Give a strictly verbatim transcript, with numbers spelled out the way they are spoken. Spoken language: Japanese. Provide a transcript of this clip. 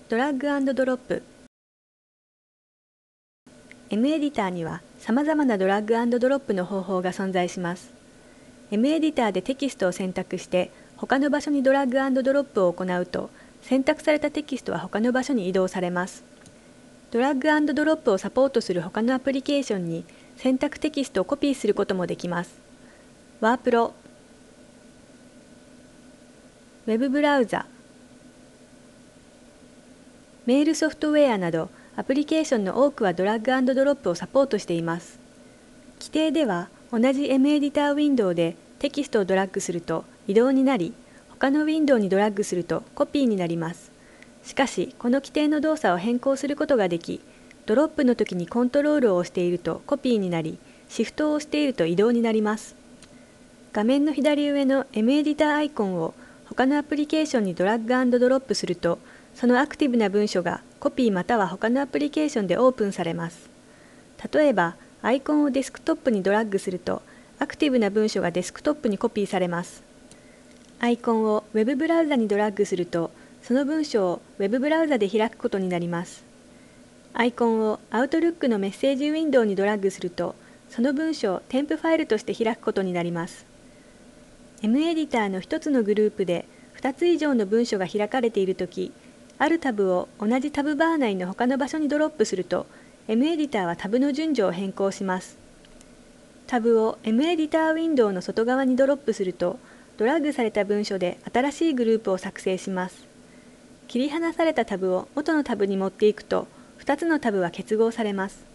ドラッグ&ドロップ。 M エディターには様々なドラッグ&ドロップの方法が存在します。M エディターでテキストを選択して他の場所にドラッグ&ドロップを行うと、選択されたテキストは他の場所に移動されます。ドラッグ&ドロップをサポートする他のアプリケーションに選択テキストをコピーすることもできます。ワープロ、ウェブブラウザ、メールソフトウェアなどアプリケーションの多くはドラッグ&ドロップをサポートしています。規定では同じ M エディターウィンドウでテキストをドラッグすると移動になり、他のウィンドウにドラッグするとコピーになります。しかし、この規定の動作を変更することができ、ドロップの時にコントロールを押しているとコピーになり、シフトを押していると移動になります。画面の左上の M エディターアイコンを他のアプリケーションにドラッグ&ドロップすると、そのアクティブな文書がコピーまたは他のアプリケーションでオープンされます。例えば、アイコンをデスクトップにドラッグすると、アクティブな文書がデスクトップにコピーされます。アイコンを Web ブラウザにドラッグすると、その文章を Web ブラウザで開くことになります。アイコンを Outlook のメッセージウィンドウにドラッグすると、その文章を添付ファイルとして開くことになります。M エディターの一つのグループでふたつ以上の文書が開かれているとき、あるタブを同じタブバー内の他の場所にドロップすると、M エディターはタブの順序を変更します。タブを M エディターウィンドウの外側にドロップすると、ドラッグされた文書で新しいグループを作成します。切り離されたタブを元のタブに持っていくと、ふたつのタブは結合されます。